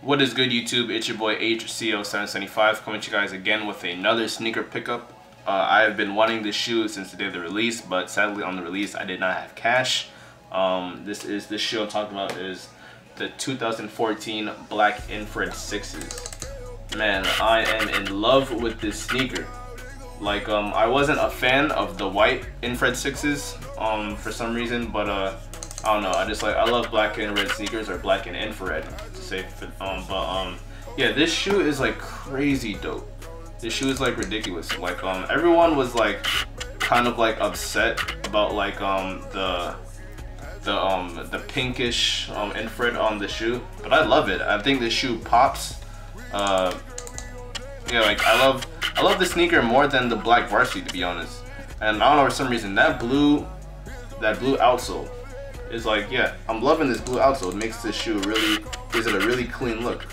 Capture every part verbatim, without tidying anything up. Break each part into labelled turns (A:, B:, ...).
A: What is good, YouTube? It's your boy H C O seven seventy-five coming to you guys again with another sneaker pickup. Uh, I have been wanting this shoe since the day of the release, but sadly on the release I did not have cash. Um, this is this shoe I'm talking about is the two thousand fourteen Black Infrared sixes. Man, I am in love with this sneaker. Like, um, I wasn't a fan of the white Infrared sixes um, for some reason, but uh, I don't know. I just like I love black and red sneakers, or black and infrared to say. For, um, but um, yeah, this shoe is like crazy dope. This shoe is like ridiculous. Like um, everyone was like kind of like upset about like um the the um the pinkish um infrared on the shoe, but I love it. I think this shoe pops. Uh, yeah, like I love I love the sneaker more than the black varsity, to be honest. And I don't know, for some reason that blue that blue outsole is like, yeah, I'm loving this blue outsole. It makes this shoe really, gives it a really clean look.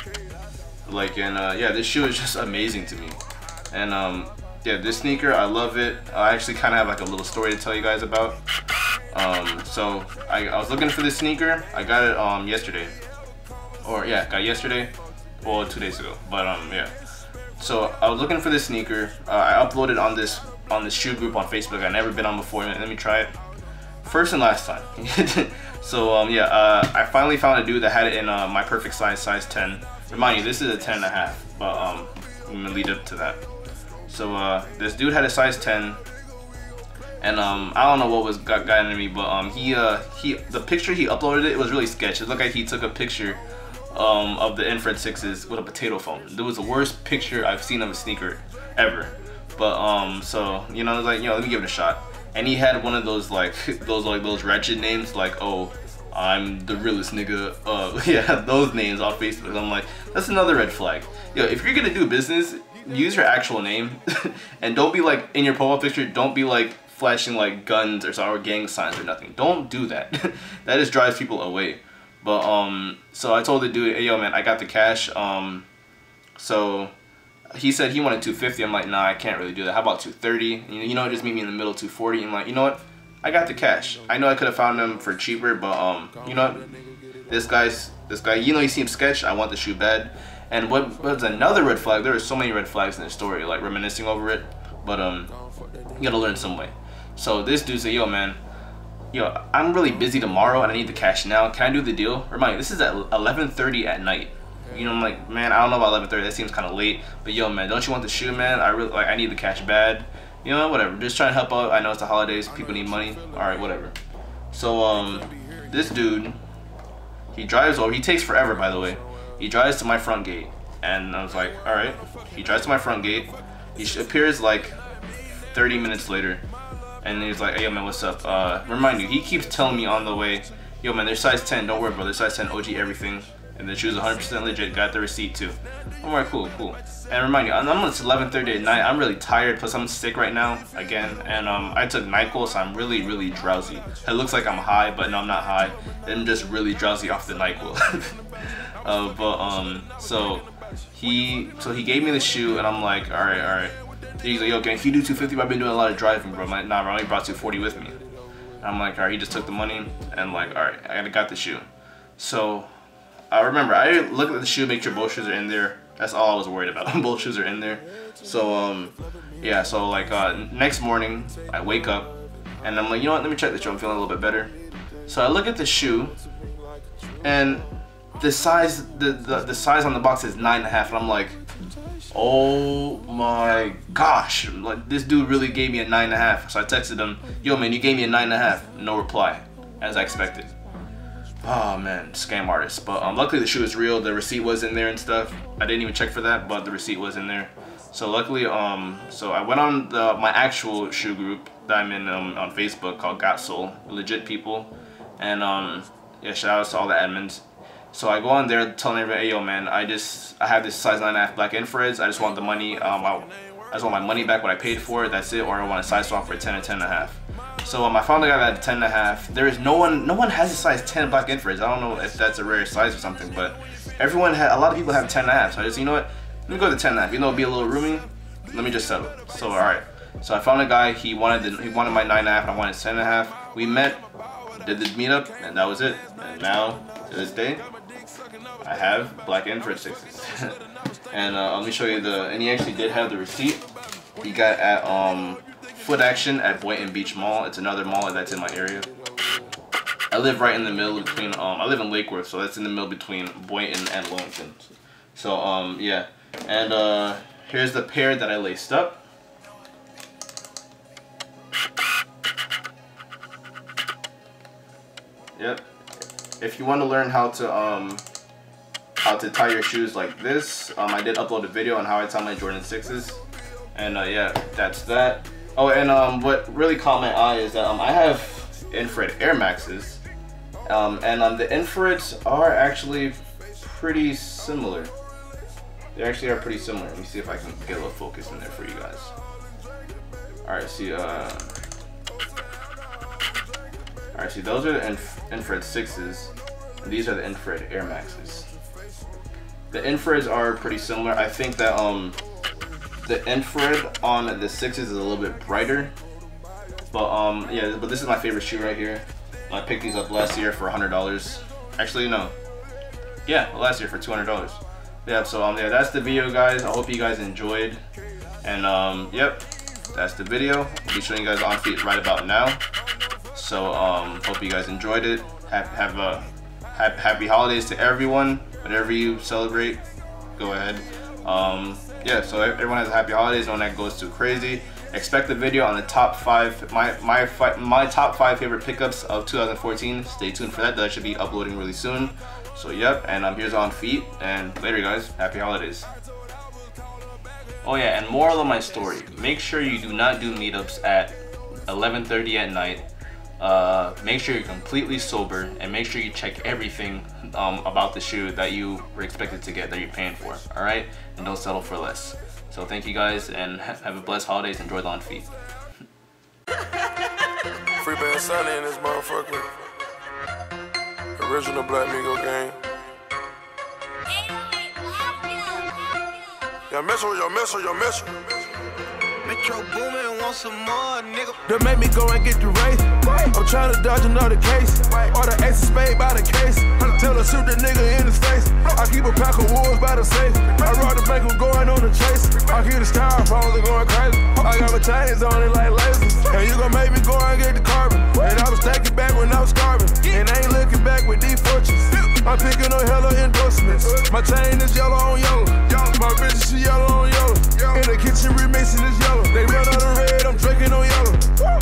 A: Like, and uh, yeah, this shoe is just amazing to me. And um, yeah, this sneaker, I love it. I actually kind of have like a little story to tell you guys about. Um, so I, I was looking for this sneaker. I got it um yesterday, or yeah, got it yesterday, well, two days ago. But um, yeah. So I was looking for this sneaker. Uh, I uploaded on this on this shoe group on Facebook. I've never been on before. Let me try it. First and last time. So um, yeah, uh, I finally found a dude that had it in uh, my perfect size, size ten. Remind you, this is a ten and a half, but um, I'm gonna lead up to that. So uh, this dude had a size ten, and um, I don't know what was got, got into me, but um, he uh, he the picture he uploaded, it was really sketchy. It looked like he took a picture um, of the Infrared sixes with a potato phone. It was the worst picture I've seen of a sneaker ever. But um, so you know, I was like, you know, let me give it a shot. And he had one of those like those like those wretched names, like, oh, I'm the realest nigga. Uh, yeah, those names on Facebook. I'm like, that's another red flag. Yo, if you're gonna do business, use your actual name, and don't be like in your profile picture. Don't be like flashing like guns or or gang signs or nothing. Don't do that. That just drives people away. But um, so I told the dude, hey yo man, I got the cash. Um, so. He said he wanted two fifty. I'm like, nah, I can't really do that. How about two thirty? You know, you know, just meet me in the middle, two forty. I'm like, you know what? I got the cash. I know I could have found them for cheaper, but um, you know what? This guy's this guy. You know, he seems sketch. I want the shoe bad. And what was another red flag? There were so many red flags in this story, like reminiscing over it. But um, you gotta learn some way. So this dude said, yo man, yo, I'm really busy tomorrow and I need the cash now. Can I do the deal? Remind you, this is at eleven thirty at night. You know, I'm like, man, I don't know about eleven thirty. That seems kind of late. But yo, man, don't you want the shoe, man? I really like. I need the cash bad. You know, whatever. Just trying to help out. I know it's the holidays. People need money. All right, whatever. So um, this dude, he drives over. He takes forever, by the way. He drives to my front gate, and I was like, all right. He drives to my front gate. He appears like thirty minutes later, and he's like, hey, yo, man, what's up? Uh, remind you, he keeps telling me on the way, yo, man, they're size ten. Don't worry, bro. They're size ten O G everything. And the shoe's one hundred percent legit, got the receipt too. I'm like, cool, cool. And remind you, I'm it's eleven thirty at night, I'm really tired, plus I'm sick right now, again. And um, I took NyQuil, so I'm really, really drowsy. It looks like I'm high, but no, I'm not high. I'm just really drowsy off the NyQuil. uh, but um, so he, so he gave me the shoe, and I'm like, all right, all right. He's like, yo, can you do two fifty? I've been doing a lot of driving, bro. I'm like, nah, bro, I only brought two forty with me. And I'm like, all right, he just took the money, and like, all right, I got the shoe. So. I remember, I looked at the shoe, make sure both shoes are in there. That's all I was worried about. Both shoes are in there. So, um, yeah, so like uh, next morning, I wake up and I'm like, you know what, let me check the shoe. I'm feeling a little bit better. So I look at the shoe and the size, the, the, the size on the box is nine and a half. And I'm like, oh my gosh, like this dude really gave me a nine and a half. So I texted him, yo man, you gave me a nine and a half. No reply, as I expected. Oh man, scam artist. But um, luckily the shoe is real. The receipt was in there and stuff. I didn't even check for that, but the receipt was in there. So luckily, um, so I went on the my actual shoe group that I'm in um, on Facebook called Got Soul, legit people, and um, yeah, shout outs to all the admins. So I go on there telling everybody, hey yo man, I just I have this size nine and a half black infrareds. I just want the money. Um, I, I just want my money back, what I paid for it. That's it. Or I want a size swap for a ten and ten and a half. So um, I found a guy that had ten and a half. There is no one, no one has a size ten black infrareds. I don't know if that's a rare size or something, but everyone had, a lot of people have ten and a half. So I just, you know what, let me go to ten and a half. Even though it'd be a little roomy, let me just settle. So all right. So I found a guy. He wanted the, he wanted my nine and a half. And I wanted ten and a half. We met, did the meetup, and that was it. And now to this day, I have black infrared sixes. And uh, let me show you the, and he actually did have the receipt. He got at um, Foot Action at Boynton Beach Mall. It's another mall that's in my area. I live right in the middle between, um, I live in Lake Worth, so that's in the middle between Boynton and Lowington. So, um, yeah. And uh, here's the pair that I laced up. Yep. If you want to learn how to, um, how to tie your shoes like this, um, I did upload a video on how I tie my Jordan sixes. And uh, yeah, that's that. Oh, and um, what really caught my eye is that um, I have infrared Air Maxes. Um, and um, the infrareds are actually pretty similar. They actually are pretty similar. Let me see if I can get a little focus in there for you guys. Alright, see, uh... Alright, see, those are the inf infrared sixes. And these are the infrared Air Maxes. The infrareds are pretty similar. I think that, um... the infrared on the sixes is a little bit brighter. But, um, yeah, but this is my favorite shoe right here. I picked these up last year for a hundred dollars. Actually, no. Yeah, last year for two hundred dollars. Yeah, so um, yeah, that's the video, guys. I hope you guys enjoyed. And um, yep, that's the video. I'll be showing you guys on feet right about now. So um, hope you guys enjoyed it. Have, have a have, happy holidays to everyone. Whatever you celebrate, go ahead. Um, yeah, so everyone has a happy holidays. No one that goes too crazy. Expect the video on the top five, my my my top five favorite pickups of two thousand fourteen. Stay tuned for that. That should be uploading really soon. So yep, and I'm um, here's on feet. And later, guys. Happy holidays. Oh yeah, and moral of my story: make sure you do not do meetups at eleven thirty at night. Uh, make sure you're completely sober, and make sure you check everything um, about the shoe that you were expected to get, that you're paying for. All right, and don't settle for less. So thank you guys, and ha have a blessed holidays. Enjoy the on feet.
B: Free band Sunny in this motherfucker. Original Black Migo gang. Y'all mess with y'all mess with y'all mess with.
C: Metro Boomin want some more, nigga.
B: That made me go and get the race. I'm trying to dodge another case. Or the ace of spade by the case. Till I shoot the nigga in his face. I keep a pack of wolves by the safe. I rob the bank, I'm going on the chase. I keep the styrofoams, they going crazy. I got my chains on it like lasers. And you gon' make me go and get the carbon. And I was taking back when I was starving. And I ain't looking back with these fortunes. I'm picking up hella endorsements. My chain is yellow on yellow. My bitch, she yellow on yellow. In the kitchen remixing is yellow. They run out of red, I'm drinking on yellow.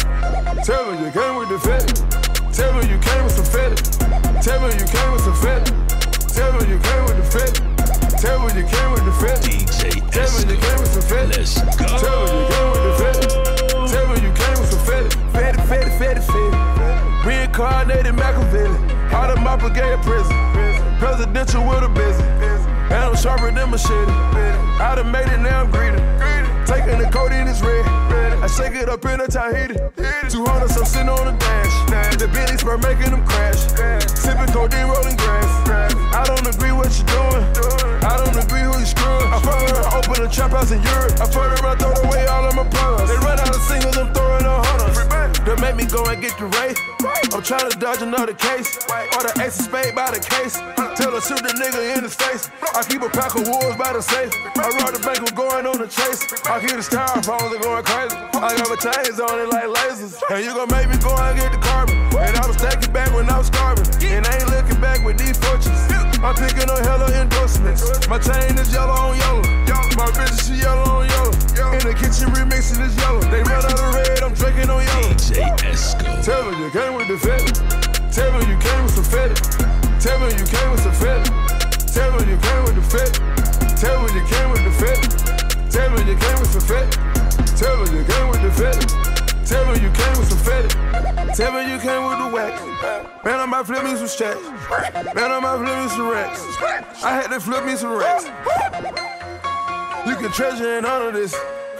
B: Tell me you came with the fetty. Tell me you came with some fetty. Tell me you came with some fetty. Tell me you came with the fetty. Tell me you came with the fetty.
C: D J
B: Tell me you came with some fetty.
C: Let's go.
B: Tell me you came with the fetty. Tell me you came with some fetty. Fetty, fetty, fetty, fetty. Reincarnated Machiavelli. Out of my brigade prison. Presidential with a busy. And I'm sharper than machete. I done made it, now I'm greedy. Taking the codeine is red. I shake it up in a Tahiti. two hundred, I'm sitting on the dash. The Bentley spur making them crash. Sipping codeine, rolling grass. I don't agree what you're doing. I don't agree who you screwing. I fuck her, open a trap house in Europe. I fuck her, I throw away all of my products. They run out of singles, I'm throwing on hunters. That make me go and get the race. I'm trying to dodge another case. Or the ace of spade by the case. Till I shoot the nigga in his face. I keep a pack of wolves by the safe. I rob the bank, I'm going on the chase. I keep the styrofoams, they going crazy. I got my chains on it like lasers. And you gon' make me go and get the carbon. And I was taking back when I was starving. And I ain't looking back with these fortunes. I'm picking up hella endorsements. My chain is yellow on yellow. My bitch, she yellow on yellow. In the kitchen remixing is yellow. They run out of red, I'm drinking on yellow.
C: D J Esco.
B: Tell me you came with the fetty. Tell me you came with some fetty. Tell me you came with some fetty. Tell me you came with the fetty. Tell me you came with the fetty. Tell me you came with some fetty. Tell me you came with the fetty. Tell me you came with some fetty. Tell me you came with the wax. Man, I might flip me some stacks. Man, I might flip me some racks. I had to flip me some racks. You can treasure and honor this.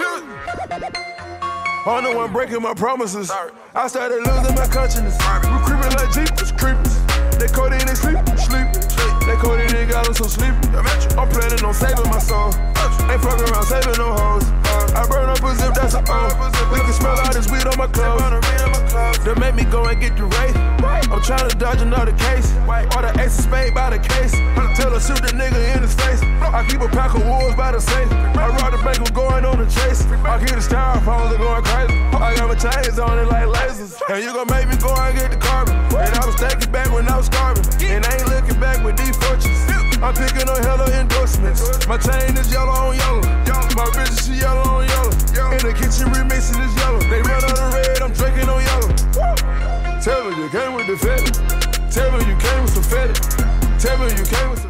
B: I'm the one breaking my promises. I started losing my consciousness. We creeping like Jeepers, creepers. They codeine, they sleep, sleep. They codeine, they got them so sleepy. I'm playing planning on saving my soul. Ain't fucking around saving no hoes. I burn up a zip, that's a O. We can smell all this weed on my clothes. That make me go and get the rate. I'm trying to dodge another case. Or the ace of spade by the case. Tell her shoot the nigga in his face. I keep a pack of wolves by the safe. I rob the bank, I'm going on the chase. I keep the styrofoams, are going crazy. I got my chains on it like lasers. And you gon' make me go and get the carbon. And I was thinking back when I was starving. And I ain't looking back with these fortunes. I'm picking up hella endorsements. My chain is yellow on yellow. My bitch, she yellow on yellow. In the kitchen remixing is yellow. They run on the red, I'm drinking on yellow. Tell me you came with the fetty. Tell me you came with some fetty. Tell me you came with some